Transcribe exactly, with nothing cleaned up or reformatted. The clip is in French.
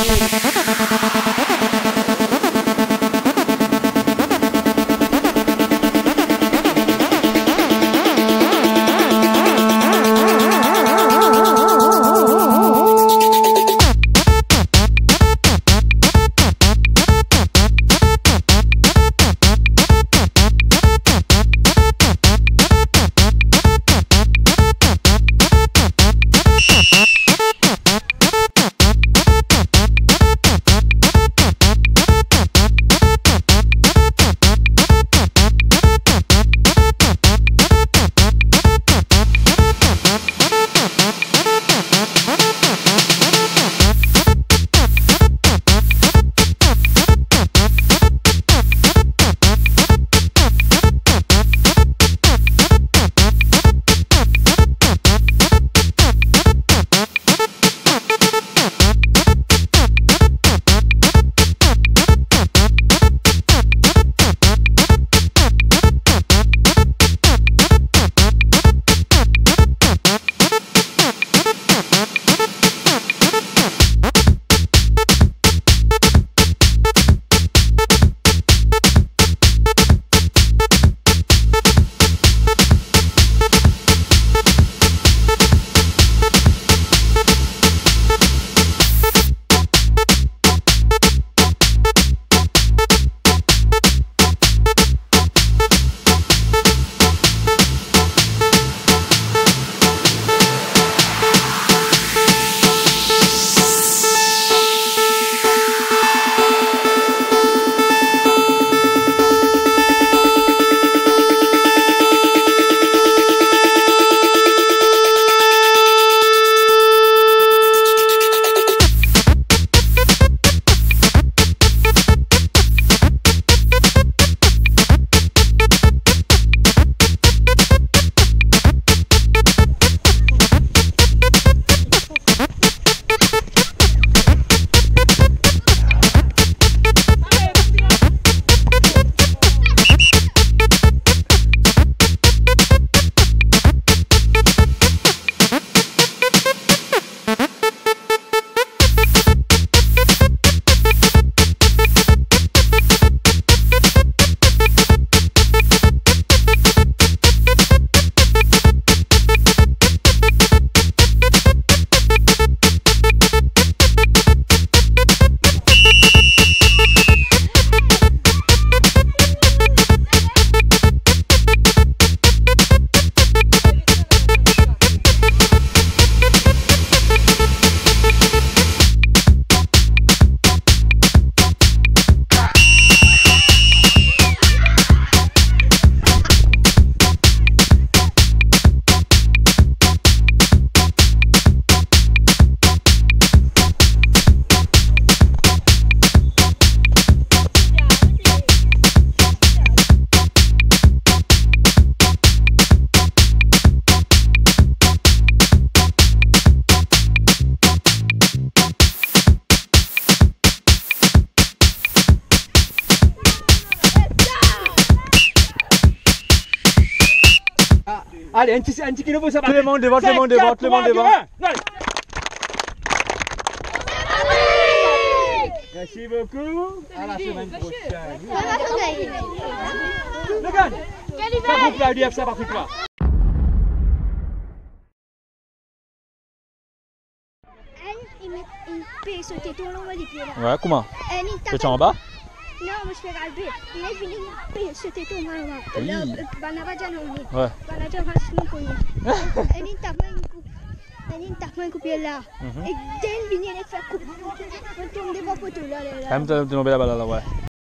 Allez, un petit, un petit kilo pour ça. Tout le monde devant, tout le monde devant, tout le monde devant. Merci beaucoup. À la semaine prochaine. Logan, ça vous plaît, E D F, ça partit quoi? Il sauter tout le long des pieds là. Ouais, comment? Tu es en bas? Non, moi je fais galber. Il est fini, il sauter tout le long. Oui. Là, banaba jana on est. Ouais. Banaba va se nous connaître. Elle est tapant une coupe. Elle est tapant une coupe là. Et dès le vini elle fait coupe. On tombe des popotes là là. Elle me tombe la balle là, ouais.